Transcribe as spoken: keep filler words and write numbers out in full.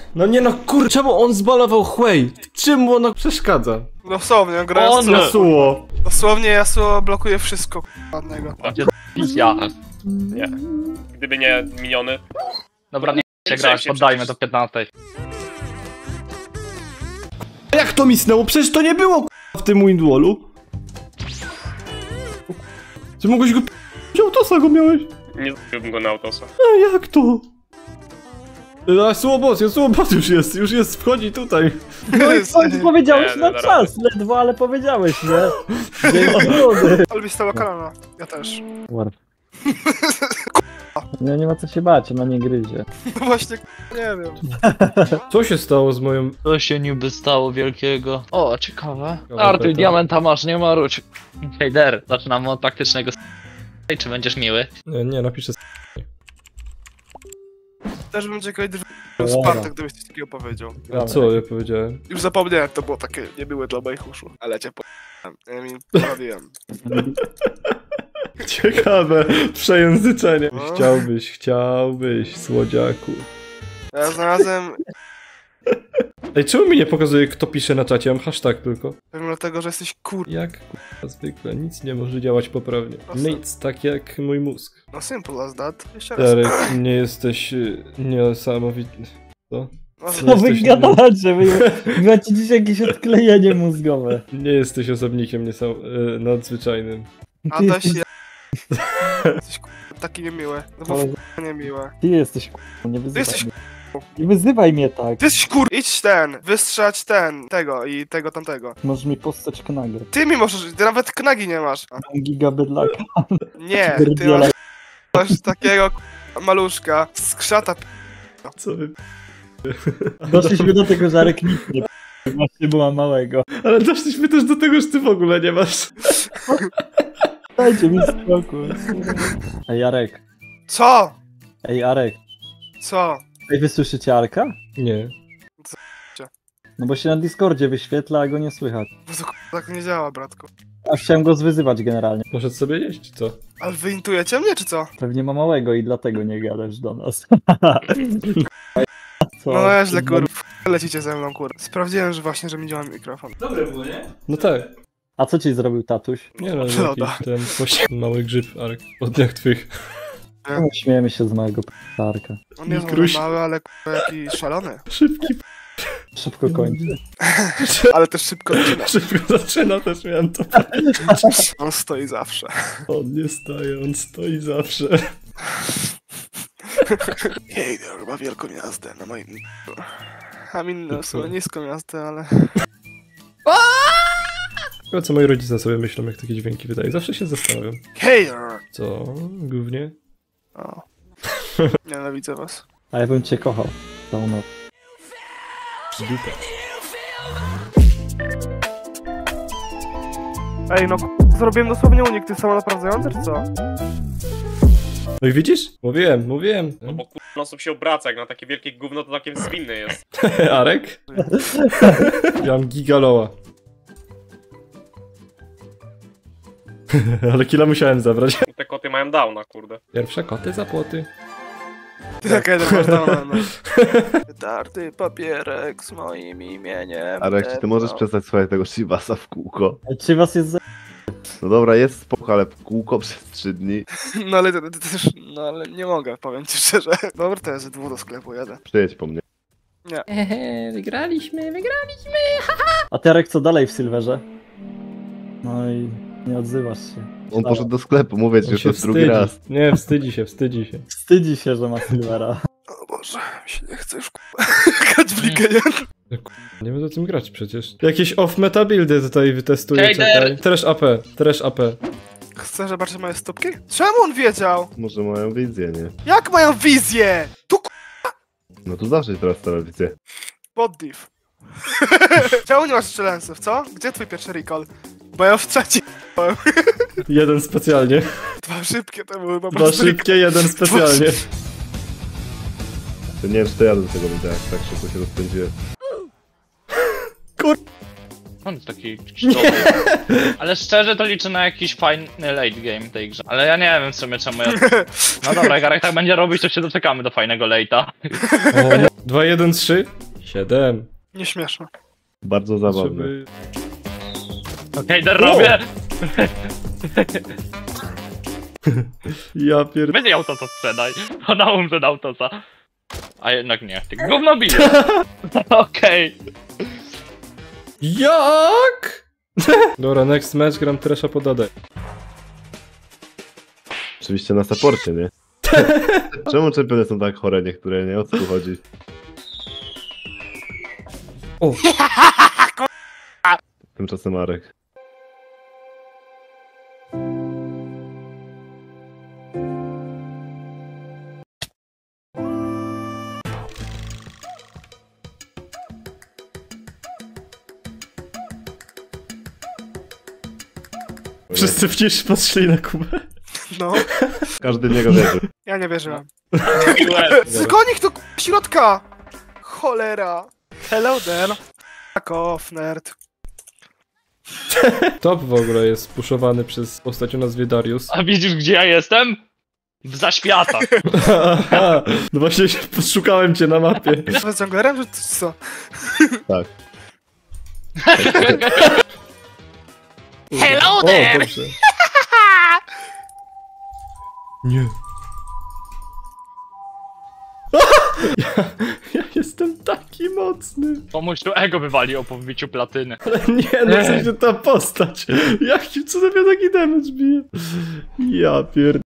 No nie no kur... Czemu on zbalował Huey? Czym mu ono przeszkadza? Dosłownie, gra On Yasuo. Dosłownie Yasuo blokuje wszystko ładnego. Ja. Nie. Gdyby nie miniony. Dobra, nie się grać, poddajmy do piętnastej. Jak to misnęło? Przecież to nie było k***a w tym windwallu. Czy mogłeś go p***ć? Autosa go miałeś? Nie zrobiłbym go na autosa. A jak to? Yasuo boss, Yasuo boss już jest, już jest, wchodzi tutaj. No i w końcu powiedziałeś Nie, na no, czas, ledwo, ale powiedziałeś, nie? Dzięki młody. Albi stała kalana. Ja też. Warp. No nie ma co się bać, ona nie gryzie. No właśnie, nie wiem. Co się stało z moją... Co się niby stało wielkiego? O, ciekawe. Dobra, Arty, beta. diamenta masz, nie marudź. Hejder, zaczynamy od taktycznego s***. Czy będziesz miły? Nie, nie napiszę s***. Też bym ciekawy, gdyby Dobra. Spartak, gdybyś coś takiego powiedział. A co ja powiedziałem? Już zapomniałem, to było takie niemiłe dla moich uszu. Ale cię po***ałem. Ja mi poprawiłem. Ciekawe przejęzyczenie. No. Chciałbyś, chciałbyś, słodziaku. Ja znalazłem... Ej, czemu mi nie pokazuje, kto pisze na czacie? Mam hashtag tylko. Pewnie dlatego, że jesteś kur... Jak k***a zwykle, nic nie może działać poprawnie. Proste. Nic, tak jak mój mózg. No simple as that. Jeszcze raz. Darek, nie jesteś y, niesamowity. Co? No, Co wy jesteś- gadacie? Wy wy macie dziś jakieś odklejenie mózgowe. Nie jesteś osobnikiem niesam y, nadzwyczajnym. Adaś, ja... Jesteś kur... taki niemiły. No bo Ale f... niemiłe. ty jesteś k***, nie Ty wyzywaj jesteś mnie. Nie wyzywaj mnie tak. Ty jesteś kur... Idź ten, wystrzać ten, tego i tego tamtego. Możesz mi postać knagę. Ty mi możesz, ty nawet knagi nie masz. A, Mam giga bydlaka. nie, ty Pierdzielaj. masz, masz takiego k- maluszka z krzata. p- Co wy... Doszliśmy do tego, że Arek nic nie p- właśnie była małego. Ale doszliśmy też do tego, że ty w ogóle nie masz. Dajcie mi spokój. Ej Arek, Co? ej Arek. Co? Ej, wy słyszycie Arka? Nie. No bo się na Discordzie wyświetla, a go nie słychać. Bo to k- tak nie działa, bratku. A chciałem go zwyzywać generalnie. Poszedł sobie jeść, czy co? Ale wy intujecie mnie, czy co? Pewnie ma małego i dlatego nie gadasz do nas. Co? No nieźle, kur... Lecicie ze mną, kur... Sprawdziłem, że właśnie, że mi działa mikrofon. Dobre było, nie? No tak. A co ci zrobił tatuś? Nie no, Loda. jakiś ten poś... mały grzyb, Arek, od dniach twych. No, śmiejemy się z małego p***a Arka. On jest Mikruś. mały, ale k- jaki szalony. Szybki p... Szybko kończy. Ale też szybko zaczyna. Szybko zaczyna, też miałem to. On stoi zawsze. On nie staje, on stoi zawsze. Hej, ma wielką jazdę na moim... A mi no, w sumie niską jazdę, ale... Chyba co moi rodzice sobie myślą, jak takie dźwięki wydaje. Zawsze się zastanawiam. Hej! Co? Głównie? O. Nienawidzę was. A ja bym cię kochał. Całą noc. Dupa. Ej, no k- zrobiłem dosłownie unik, ty samonaprowadzający, czy co? No i widzisz? Mówiłem, mówiłem. No bo kur... osób się obraca, jak na takie wielkie gówno, to takie zwinny jest. Arek? Ja mam gigaloa. Ale killa musiałem zabrać. Te koty mają downa, kurde. Pierwsze koty za płoty. Ty tak jeden masz downa, no. Darty papierek z moim imieniem. Arek, czy ty możesz no. przestać słuchać tego Shibasa w kółko? Ej, czy was jest za... No dobra, jest spoko, ale w kółko przez trzy dni. No ale to, to też, no ale nie mogę, powiem ci szczerze. Dobra, to jest dwóch do sklepu jadę. Przyjedź po mnie. Hehe, wygraliśmy, wygraliśmy. A ty Arek co dalej w Silverze? No i nie odzywasz się. On poszedł do sklepu, mówię ci, On że się to jest drugi wstydzi. raz. Nie, wstydzi się, wstydzi się. Wstydzi się, że ma Silvera. O Boże, mi się nie chce już k***a grać w ligę, nie? Nie będę o tym grać przecież. Jakieś off-meta buildy tutaj wytestuję, Shader! czekaj. Trash A P, trash A P. Chcesz zobaczyć moje stópki? Czemu on wiedział? Może mają wizję, nie? Jak mają wizję? Tu k***, No to zawsze teraz telewizję. pod div. Czemu nie masz strzelensów, co? Gdzie twój pierwszy recall? Bo ja w trzeci Jeden specjalnie. Dwa szybkie to były po Dwa prostu. szybkie, jeden specjalnie. To nie wiem, czy to jadę do tego wideo, jak tak szybko się rozpędziłem. On jest taki czczoły. Ale szczerze to liczę na jakiś fajny late game w tej grze. Ale ja nie wiem w sumie czemu ja... No dobra, jak Arek tak będzie robić, to się doczekamy do fajnego late'a. dwa jeden trzy. Siedem. Nieśmieszne. Bardzo zabawne. Żeby... Okej, okay, robię! Ja pierd... Weź auto to sprzedaj. Ona umrze na autosa. A jednak nie, ty gówno bije. Okej. Jak? Dobra, next match gram Tresha pod A D. Oczywiście na supporcie, nie? Czemu czempiony są tak chore niektóre, nie? O co tu chodzi? O! Tymczasem Marek. Wszyscy wciż patrzyli na Kubę. No, Każdy w niego wierzy. ja nie wierzyłem. Łeb. Zgonik do środka! Cholera. Hello there. Fuck off, nerd. Top w ogóle jest puszowany przez postać o nazwie Darius. A widzisz gdzie ja jestem? W zaświatach. Aha, no właśnie się poszukałem cię na mapie. Z junglerem, że to co? Tak. Hello O, there! dobrze. Nie. Ja, ja jestem taki mocny. Komuś tu ego wywali o po wbiciu platyny. Ale nie, no w sensie ta postać. Jakim cudem ja taki damage bije? Ja pierd...